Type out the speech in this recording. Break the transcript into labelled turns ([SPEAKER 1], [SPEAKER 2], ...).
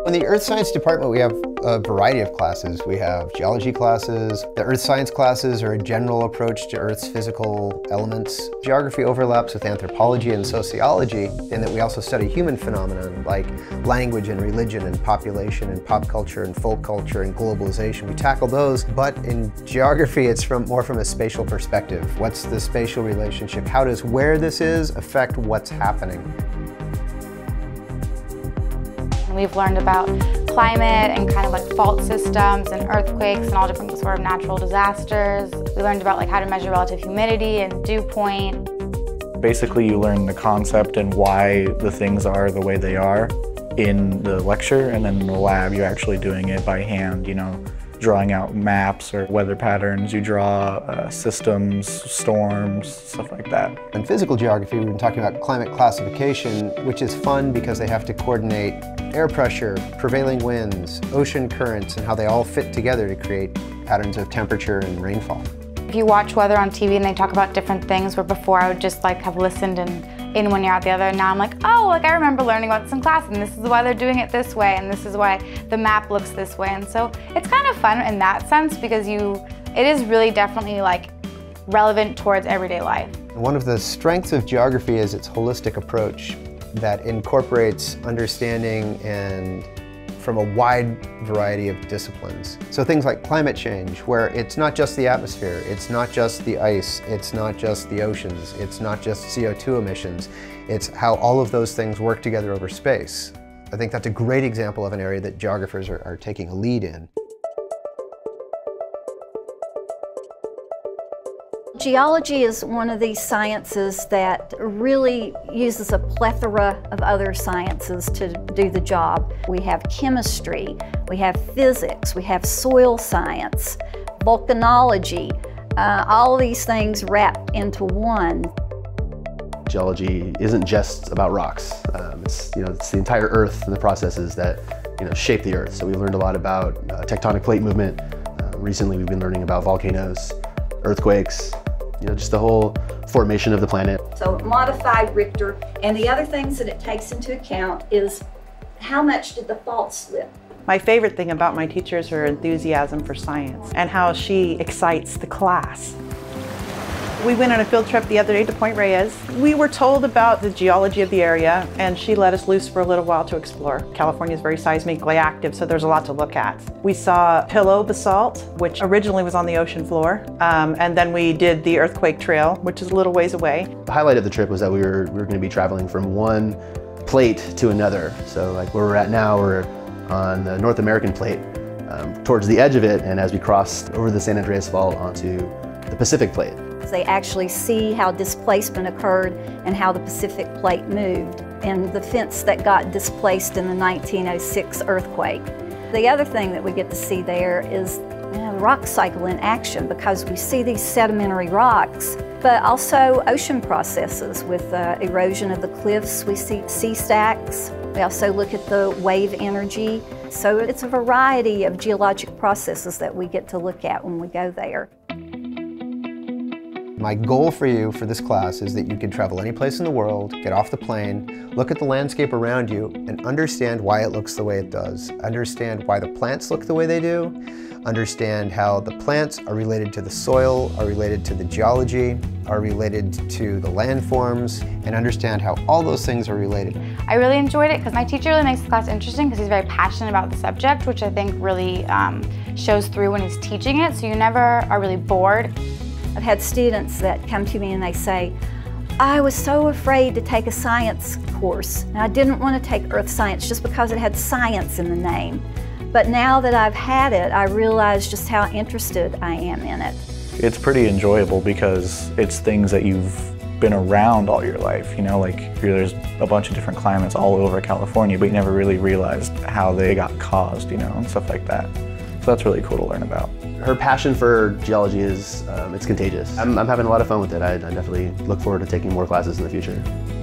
[SPEAKER 1] In the Earth Science department, we have a variety of classes. We have geology classes. The Earth Science classes are a general approach to Earth's physical elements. Geography overlaps with anthropology and sociology in that we also study human phenomena like language and religion and population and pop culture and folk culture and globalization. We tackle those, but in geography it's more from a spatial perspective. What's the spatial relationship? How does where this is affect what's happening?
[SPEAKER 2] We've learned about climate and kind of like fault systems and earthquakes and all different sort of natural disasters. We learned about like how to measure relative humidity and dew point.
[SPEAKER 3] Basically, you learn the concept and why the things are the way they are in the lecture, and then in the lab you're actually doing it by hand, you know, drawing out maps or weather patterns. You draw systems, storms, stuff like that.
[SPEAKER 1] In physical geography, we've been talking about climate classification, which is fun because they have to coordinate air pressure, prevailing winds, ocean currents, and how they all fit together to create patterns of temperature and rainfall.
[SPEAKER 2] If you watch weather on TV and they talk about different things, where before I would just like have listened and in one ear out the other, and now I'm like, oh, like I remember learning about this in class, and this is why they're doing it this way, and this is why the map looks this way. And so it's kind of fun in that sense because it is really definitely like relevant towards everyday life.
[SPEAKER 1] One of the strengths of geography is its holistic approach that incorporates understanding and from a wide variety of disciplines. So things like climate change, where it's not just the atmosphere, it's not just the ice, it's not just the oceans, it's not just CO2 emissions, it's how all of those things work together over space. I think that's a great example of an area that geographers are taking a lead in.
[SPEAKER 4] Geology is one of these sciences that really uses a plethora of other sciences to do the job. We have chemistry, we have physics, we have soil science, volcanology, all of these things wrapped into one.
[SPEAKER 5] Geology isn't just about rocks. It's the entire Earth and the processes that shape the Earth. So we learned a lot about tectonic plate movement. Recently we've been learning about volcanoes, earthquakes, just the whole formation of the planet.
[SPEAKER 4] So modified Richter, and the other things that it takes into account is how much did the fault slip.
[SPEAKER 6] My favorite thing about my teacher is her enthusiasm for science and how she excites the class. We went on a field trip the other day to Point Reyes. We were told about the geology of the area, and she let us loose for a little while to explore. California is very seismically active, so there's a lot to look at. We saw pillow basalt, which originally was on the ocean floor, and then we did the earthquake trail, which is a little ways away.
[SPEAKER 5] The highlight of the trip was that we were going to be traveling from one plate to another. So like where we're at now, we're on the North American plate, towards the edge of it, and as we crossed over the San Andreas Fault onto the Pacific plate.
[SPEAKER 4] They actually see how displacement occurred and how the Pacific plate moved and the fence that got displaced in the 1906 earthquake. The other thing that we get to see there is the rock cycle in action, because we see these sedimentary rocks, but also ocean processes with erosion of the cliffs. We see sea stacks. We also look at the wave energy. So it's a variety of geologic processes that we get to look at when we go there.
[SPEAKER 1] My goal for you for this class is that you can travel any place in the world, get off the plane, look at the landscape around you, and understand why it looks the way it does. Understand why the plants look the way they do. Understand how the plants are related to the soil, are related to the geology, are related to the landforms, and understand how all those things are related.
[SPEAKER 2] I really enjoyed it because my teacher really makes the class interesting because he's very passionate about the subject, which I think really shows through when he's teaching it, so you never are really bored.
[SPEAKER 4] I've had students that come to me and they say, I was so afraid to take a science course, and I didn't want to take earth science just because it had science in the name. But now that I've had it, I realize just how interested I am in it.
[SPEAKER 3] It's pretty enjoyable because it's things that you've been around all your life, like there's a bunch of different climates all over California, but you never really realized how they got caused, and stuff like that. So that's really cool to learn about.
[SPEAKER 5] Her passion for geology is it's contagious. I'm having a lot of fun with it. I definitely look forward to taking more classes in the future.